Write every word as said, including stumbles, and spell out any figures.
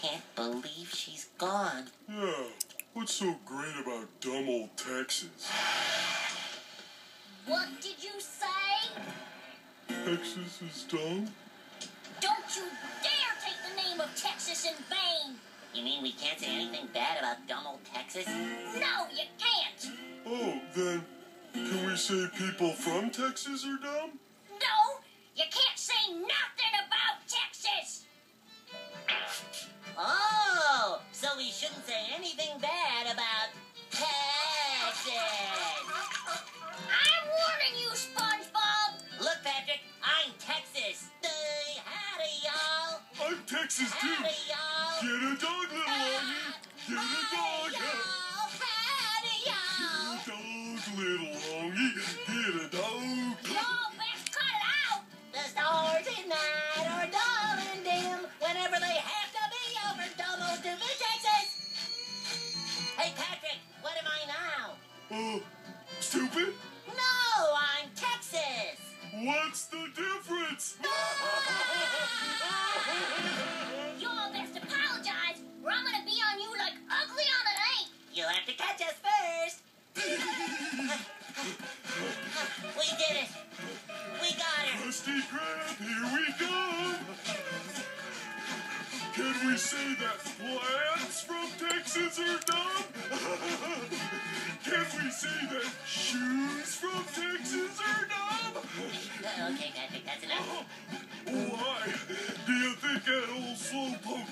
can't believe she's gone. Yeah, what's so great about dumb old Texas? What did you say? Texas is dumb? Don't you dare take the name of Texas in vain! You mean we can't say anything bad about dumb old Texas? No, you can't! Oh, then can we say people from Texas are dumb? No, you can't say nothing about Texas! Oh, so we shouldn't say anything bad about Texas. I'm warning you, Spongebob! Look, Patrick, I'm Texas. Hey, howdy, y'all. I'm Texas too. Howdy, y'all. Get a dog, little Longy. Get a dog. Y'all. Howdy, y'all. Get a dog, little Longy. Get a dog. Y'all best cut it out! The stars at night are dull and dim whenever they have to be over dumb old stupid Texas. Hey, Patrick, what am I now? Uh, stupid? No, I'm Texas. What's the difference? Y'all best apologize, or I'm gonna be on you like ugly on an ape! You'll have to catch us first. We did it. We got her. Krusty Krab, here we come. Can we say that plants from Texas are dumb? Can we say that shoes from Texas are dumb? Okay, Patrick, that's enough. Why? Do you think that old slowpoke